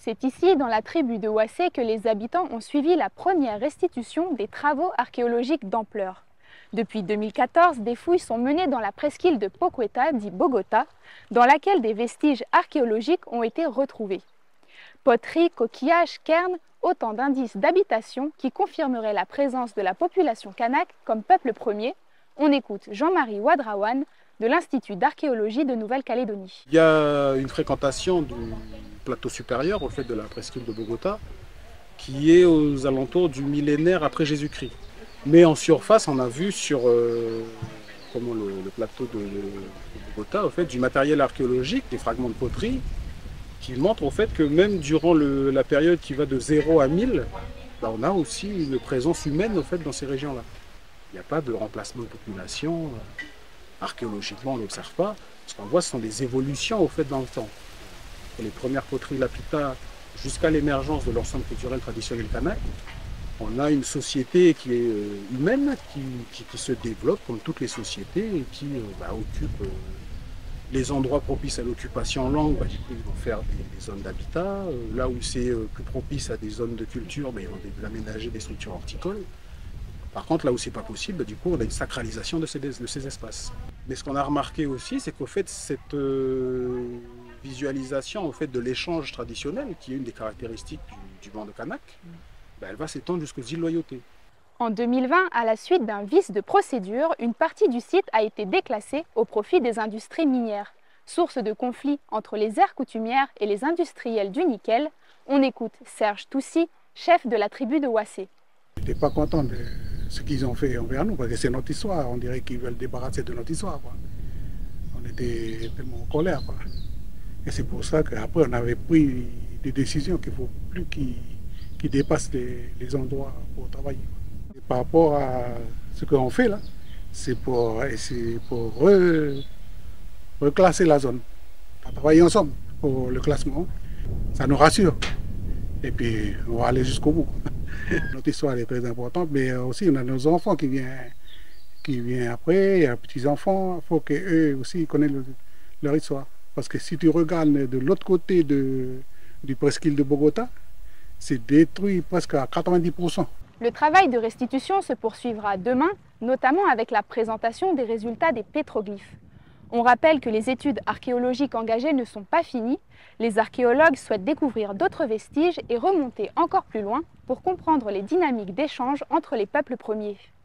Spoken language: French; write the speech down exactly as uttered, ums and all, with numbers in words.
C'est ici, dans la tribu de Wassé, que les habitants ont suivi la première restitution des travaux archéologiques d'ampleur. Depuis deux mille quatorze, des fouilles sont menées dans la presqu'île de Poqueta, dit Bogota, dans laquelle des vestiges archéologiques ont été retrouvés. Poteries, coquillages, cairns, autant d'indices d'habitation qui confirmeraient la présence de la population kanak comme peuple premier. On écoute Jean-Marie Wadrawan de l'Institut d'archéologie de Nouvelle-Calédonie. Il y a une fréquentation du plateau supérieur, au fait de la presqu'île de Bogota, qui est aux alentours du millénaire après Jésus-Christ. Mais en surface, on a vu sur euh, comment le, le plateau de, de Bogota, au fait, du matériel archéologique, des fragments de poterie, qui montrent au fait que même durant le, la période qui va de zéro à mille, bah, on a aussi une présence humaine au fait, dans ces régions-là. Il n'y a pas de remplacement de population. Archéologiquement, on n'observe pas. Ce qu'on voit, ce sont des évolutions au fait dans le temps. Pour les premières poteries lapita jusqu'à l'émergence de l'ensemble culturel traditionnel kanak, on a une société qui est humaine, qui, qui, qui se développe comme toutes les sociétés et qui euh, bah, occupe euh, les endroits propices à l'occupation en langue. Bah, du coup, ils vont faire des, des zones d'habitat. Euh, là où c'est euh, plus propice à des zones de culture, bah, ils vont des, aménager des structures horticoles. Par contre, là où c'est pas possible, bah, du coup, on a une sacralisation de ces, de ces espaces. Mais ce qu'on a remarqué aussi, c'est qu'au fait, cette euh, visualisation au fait, de l'échange traditionnel, qui est une des caractéristiques du, du banc de kanak, bah, elle va s'étendre jusqu'aux îles Loyauté. En deux mille vingt, à la suite d'un vice de procédure, une partie du site a été déclassée au profit des industries minières. Source de conflits entre les aires coutumières et les industriels du nickel, on écoute Serge Toussy, chef de la tribu de Wassé. Je n'étais pas content de ce qu'ils ont fait envers nous, parce que c'est notre histoire. On dirait qu'ils veulent débarrasser de notre histoire, quoi. On était tellement en colère, quoi. Et c'est pour ça qu'après, on avait pris des décisions qu'il ne faut plus qu'ils qu'ils dépassent les, les endroits pour travailler. Et par rapport à ce qu'on fait là, c'est pour, pour re, reclasser la zone. On va travailler ensemble pour le classement. Ça nous rassure. Et puis, on va aller jusqu'au bout. Notre histoire est très importante, mais aussi on a nos enfants qui viennent, qui viennent après, il y a petits-enfants, il faut qu'eux aussi connaissent le, leur histoire. Parce que si tu regardes de l'autre côté de, du presqu'île de Bogota, c'est détruit presque à quatre-vingt-dix pour cent. Le travail de restitution se poursuivra demain, notamment avec la présentation des résultats des pétroglyphes. On rappelle que les études archéologiques engagées ne sont pas finies. Les archéologues souhaitent découvrir d'autres vestiges et remonter encore plus loin pour comprendre les dynamiques d'échange entre les peuples premiers.